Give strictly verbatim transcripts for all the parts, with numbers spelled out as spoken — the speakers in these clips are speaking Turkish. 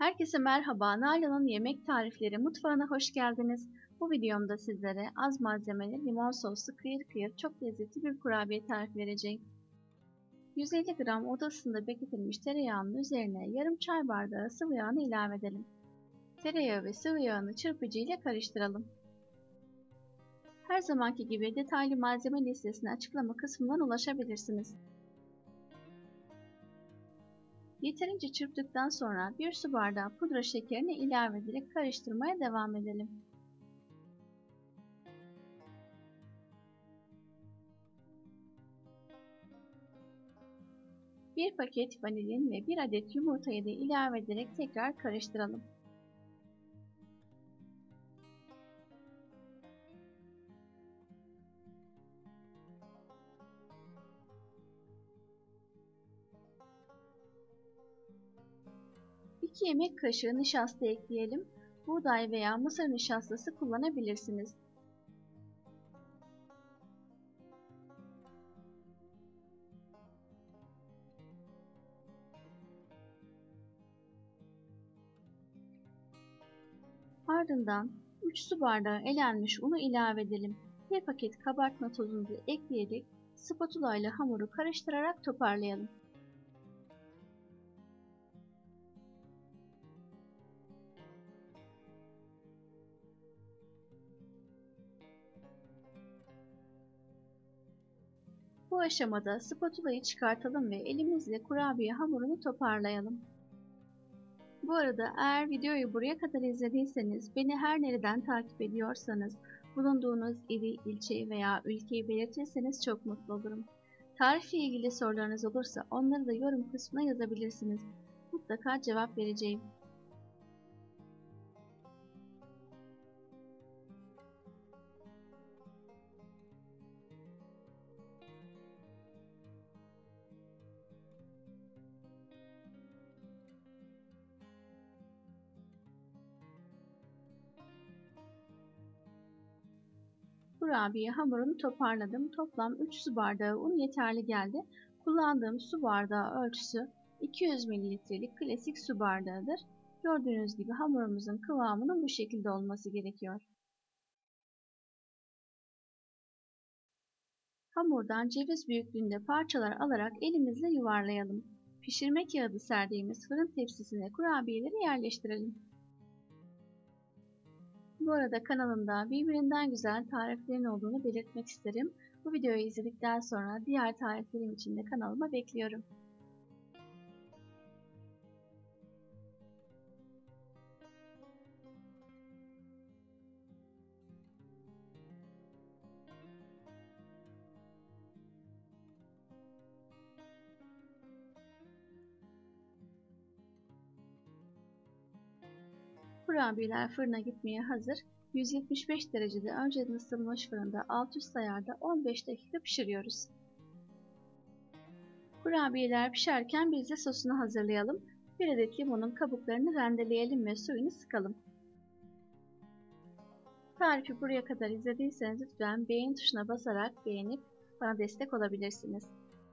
Herkese merhaba, Nalan'ın yemek tarifleri mutfağına hoş geldiniz. Bu videomda sizlere az malzemeli limon soslu kıyır kıyır çok lezzetli bir kurabiye tarifi vereceğim. yüz elli gram oda ısısında bekletilmiş tereyağının üzerine yarım çay bardağı sıvı yağını ilave edelim. Tereyağı ve sıvı yağını çırpıcı ile karıştıralım. Her zamanki gibi detaylı malzeme listesine açıklama kısmından ulaşabilirsiniz. Yeterince çırptıktan sonra bir su bardağı pudra şekerini ilave ederek karıştırmaya devam edelim. Bir paket vanilin ve bir adet yumurtayı da ilave ederek tekrar karıştıralım. iki yemek kaşığı nişasta ekleyelim. Buğday veya mısır nişastası kullanabilirsiniz. Ardından üç su bardağı elenmiş unu ilave edelim. Bir paket kabartma tozunu da ekleyerek spatula ile hamuru karıştırarak toparlayalım. Bu aşamada spatulayı çıkartalım ve elimizle kurabiye hamurunu toparlayalım. Bu arada eğer videoyu buraya kadar izlediyseniz, beni her nereden takip ediyorsanız, bulunduğunuz ili, ilçeyi veya ülkeyi belirtirseniz çok mutlu olurum. Tarifle ilgili sorularınız olursa onları da yorum kısmına yazabilirsiniz. Mutlaka cevap vereceğim. Kurabiye hamurunu toparladım. Toplam üç su bardağı un yeterli geldi. Kullandığım su bardağı ölçüsü iki yüz mililitrelik klasik su bardağıdır. Gördüğünüz gibi hamurumuzun kıvamının bu şekilde olması gerekiyor. Hamurdan ceviz büyüklüğünde parçalar alarak elimizle yuvarlayalım. Pişirme kağıdı serdiğimiz fırın tepsisine kurabiyeleri yerleştirelim. Bu arada kanalımda birbirinden güzel tariflerin olduğunu belirtmek isterim. Bu videoyu izledikten sonra diğer tariflerim için de kanalıma bekliyorum. Kurabiyeler fırına gitmeye hazır. yüz yetmiş beş derecede önceden ısıtılmış fırında alt üst ayarda on beş dakika pişiriyoruz. Kurabiyeler pişerken biz de sosunu hazırlayalım. Bir adet limonun kabuklarını rendeleyelim ve suyunu sıkalım. Tarifi buraya kadar izlediyseniz lütfen beğen tuşuna basarak beğenip bana destek olabilirsiniz.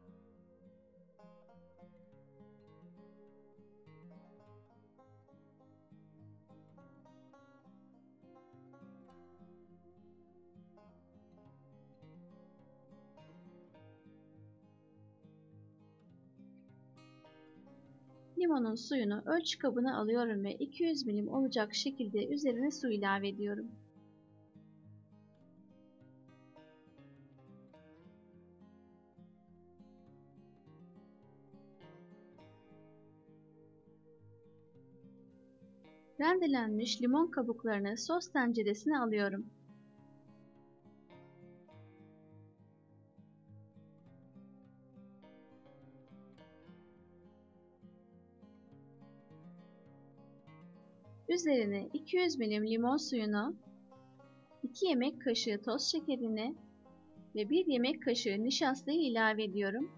Limonun suyunu ölçü kabına alıyorum ve iki yüz milim olacak şekilde üzerine su ilave ediyorum. Rendelenmiş limon kabuklarını sos tenceresine alıyorum. Üzerine iki yüz milim limon suyunu, iki yemek kaşığı toz şekerini ve bir yemek kaşığı nişastayı ilave ediyorum.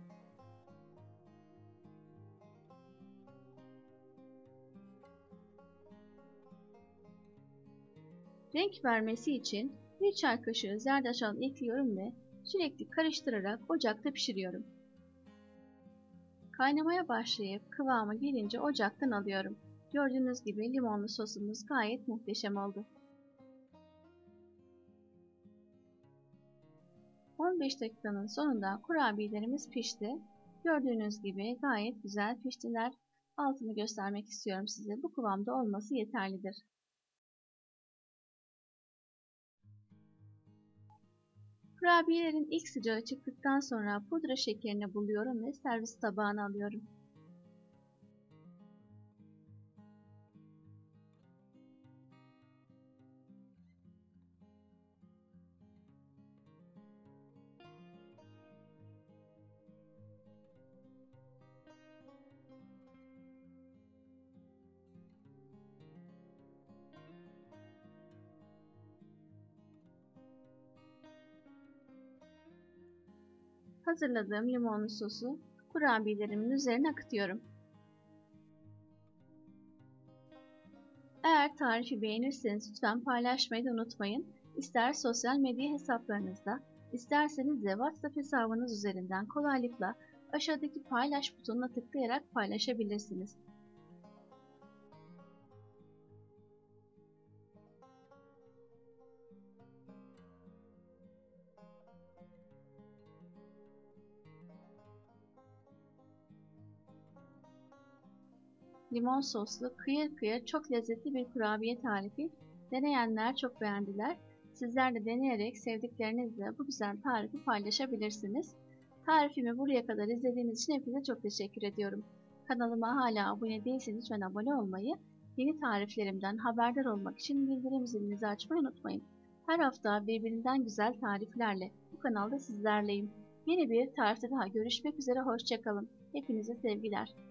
Renk vermesi için bir çay kaşığı zerdeçal ekliyorum ve sürekli karıştırarak ocakta pişiriyorum. Kaynamaya başlayıp kıvamı gelince ocaktan alıyorum. Gördüğünüz gibi limonlu sosumuz gayet muhteşem oldu. on beş dakikanın sonunda kurabiyelerimiz pişti. Gördüğünüz gibi gayet güzel piştiler. Altını göstermek istiyorum size. Bu kıvamda olması yeterlidir. Kurabiyelerin ilk sıcağı çıktıktan sonra pudra şekerini buluyorum ve servis tabağına alıyorum. Hazırladığım limonlu sosu kurabiyelerimin üzerine akıtıyorum. Eğer tarifi beğenirseniz lütfen paylaşmayı da unutmayın. İster sosyal medya hesaplarınızda, isterseniz de WhatsApp hesabınız üzerinden kolaylıkla aşağıdaki paylaş butonuna tıklayarak paylaşabilirsiniz. Limon soslu, kıyır kıyır çok lezzetli bir kurabiye tarifi. Deneyenler çok beğendiler. Sizler de deneyerek sevdiklerinizle bu güzel tarifi paylaşabilirsiniz. Tarifimi buraya kadar izlediğiniz için hepinize çok teşekkür ediyorum. Kanalıma hala abone değilseniz lütfen abone olmayı, yeni tariflerimden haberdar olmak için bildirim zilinizi açmayı unutmayın. Her hafta birbirinden güzel tariflerle bu kanalda sizlerleyim. Yeni bir tarifte daha görüşmek üzere, hoşça kalın. Hepinize sevgiler.